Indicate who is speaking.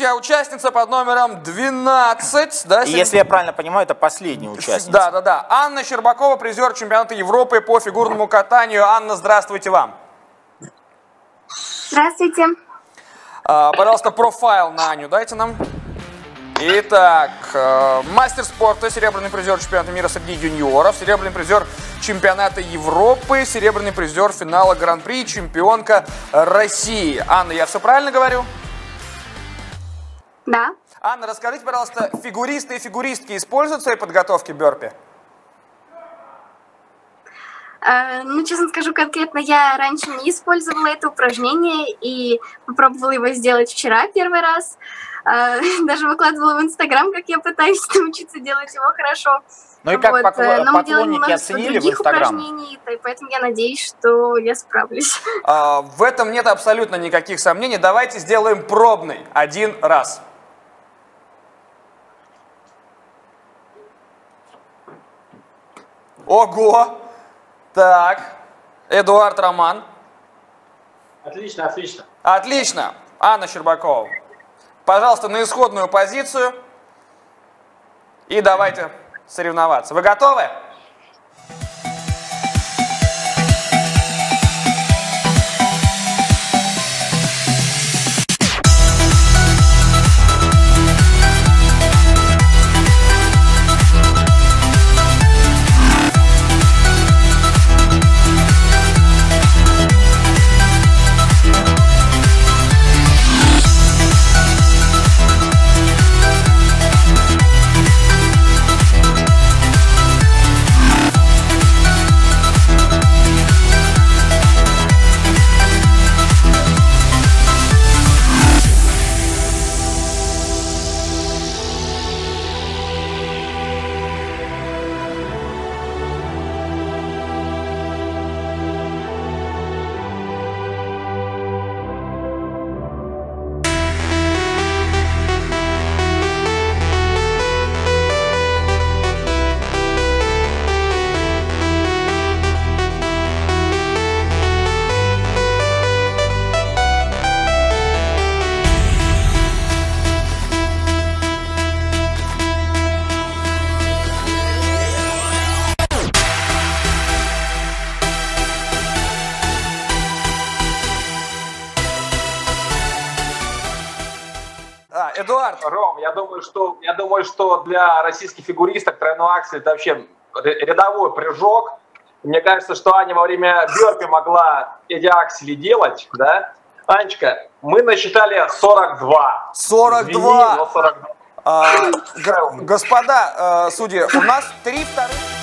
Speaker 1: друзья, участница под номером 12. Да,
Speaker 2: если я правильно понимаю, это последняя участница.
Speaker 1: Да. Анна Щербакова, призер чемпионата Европы по фигурному катанию. Анна, здравствуйте вам.
Speaker 3: Здравствуйте.
Speaker 1: Пожалуйста, профайл на Аню дайте нам. Итак, мастер спорта, серебряный призер чемпионата мира среди юниоров, серебряный призер чемпионата Европы, серебряный призер финала Гран-при, чемпионка России. Анна, я все правильно говорю?
Speaker 3: Да.
Speaker 1: Анна, расскажите, пожалуйста, фигуристы и фигуристки используют в своей подготовке бёрпи?
Speaker 3: Ну, честно скажу, конкретно я раньше не использовала это упражнение и попробовала его сделать вчера первый раз. Даже выкладывала в Инстаграм, как я пытаюсь научиться делать его хорошо.
Speaker 2: Ну и как
Speaker 3: вот.
Speaker 2: поклонники оценили в Инстаграм?
Speaker 3: Поэтому я надеюсь, что я справлюсь.
Speaker 1: В этом нет абсолютно никаких сомнений. Давайте сделаем пробный один раз. Ого! Так, Эдуард, Роман.
Speaker 4: Отлично, отлично.
Speaker 1: Отлично. Анна Щербакова. Пожалуйста, на исходную позицию. И давайте соревноваться. Вы готовы? Эдуард.
Speaker 4: Ром, я думаю, что для российских фигуристок тройной аксель это вообще рядовой прыжок. Мне кажется, что Аня во время бёрпи могла эти аксели делать, да? Анечка, мы насчитали 42.
Speaker 1: 42.
Speaker 4: Извини, но 42.
Speaker 1: Господа судьи, у нас 3 вторых...